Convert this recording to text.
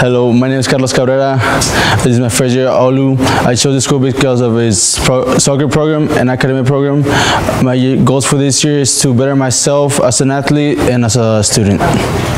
Hello, my name is Cabrera. This is my first year at OLLU. I chose this school because of its soccer program and academic program. My goals for this year is to better myself as an athlete and as a student.